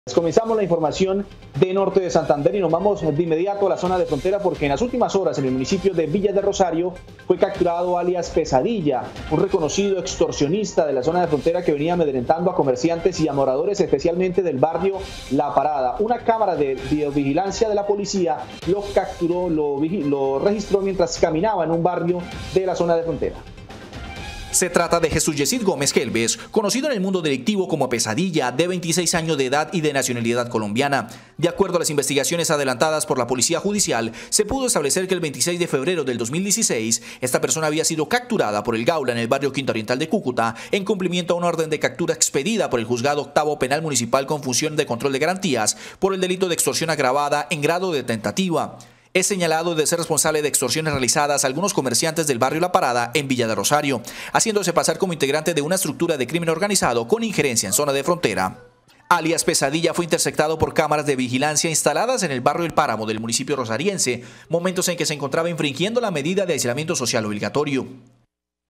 Comenzamos la información de Norte de Santander y nos vamos de inmediato a la zona de frontera porque en las últimas horas en el municipio de Villa de Rosario fue capturado alias Pesadilla, un reconocido extorsionista de la zona de frontera que venía amedrentando a comerciantes y a moradores especialmente del barrio La Parada. Una cámara de videovigilancia de la policía lo capturó, lo registró mientras caminaba en un barrio de la zona de frontera. Se trata de Jesús Yesid Gómez Gelbes, conocido en el mundo delictivo como Pesadilla, de 26 años de edad y de nacionalidad colombiana. De acuerdo a las investigaciones adelantadas por la Policía Judicial, se pudo establecer que el 26 de febrero del 2016, esta persona había sido capturada por el Gaula en el barrio Quinta Oriental de Cúcuta, en cumplimiento a una orden de captura expedida por el Juzgado Octavo Penal Municipal con función de control de garantías por el delito de extorsión agravada en grado de tentativa. Es señalado de ser responsable de extorsiones realizadas a algunos comerciantes del barrio La Parada en Villa de Rosario, haciéndose pasar como integrante de una estructura de crimen organizado con injerencia en zona de frontera. Alias Pesadilla fue interceptado por cámaras de vigilancia instaladas en el barrio El Páramo del municipio rosariense, momentos en que se encontraba infringiendo la medida de aislamiento social obligatorio.